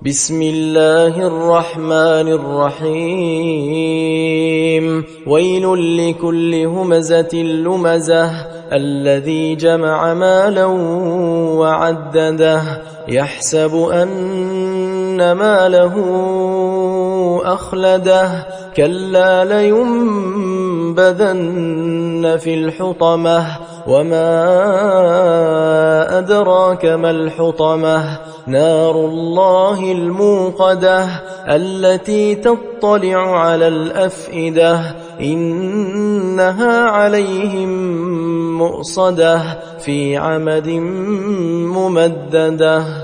بسم الله الرحمن الرحيم ويل لكل همزة لمزة الذي جمع مالا وعدده يحسب أن ماله أخلده كلا لينبذن في الحطمة وما أدراك ما الحطمة نار الله الموقدة التي تطلع على الأفئدة إنها عليهم مؤصدة في عمد ممددة.